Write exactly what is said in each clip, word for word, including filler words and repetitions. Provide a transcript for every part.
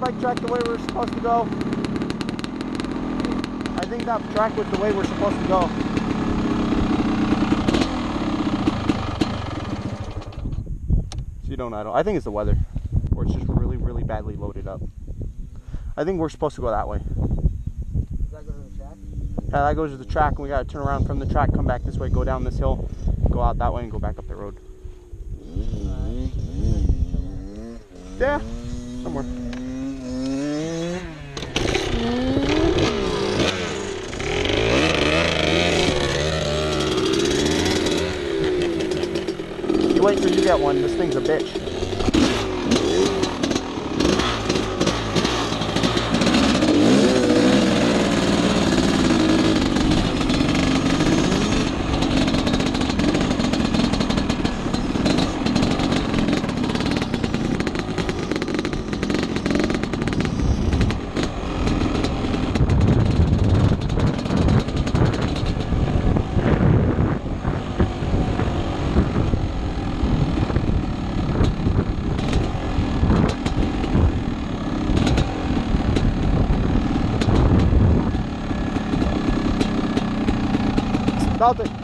bike track the way we're supposed to go? I think that track was the way we're supposed to go. So you don't idle. I think it's the weather. Or it's just really, really badly loaded up. I think we're supposed to go that way. Does that go to the track? Yeah, that goes to the track, and we gotta turn around from the track, come back this way, go down this hill, go out that way, and go back up the road. Yeah, somewhere. You wait till you get one. This thing's a bitch. About it.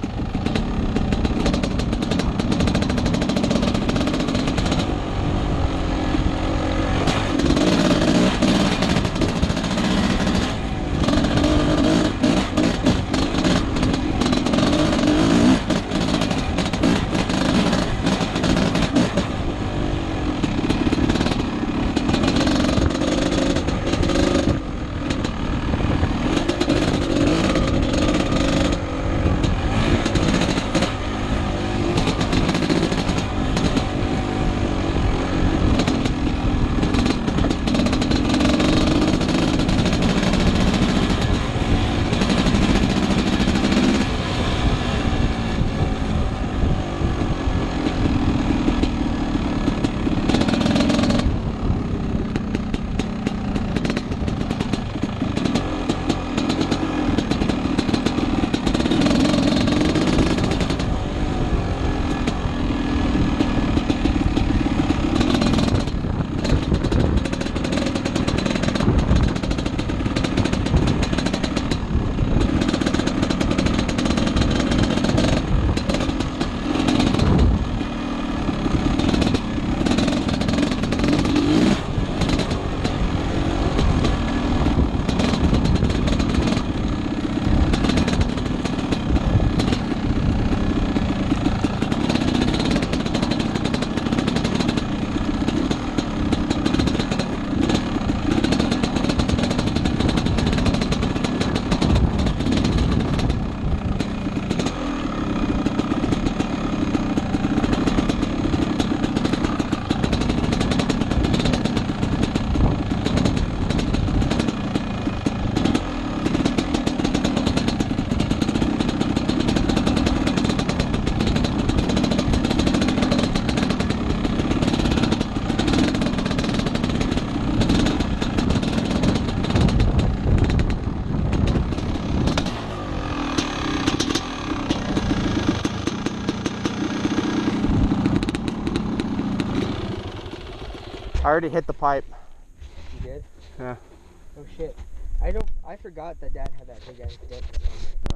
I already hit the pipe. You did? Yeah. Oh shit. I don't I forgot that Dad had that big ass dent.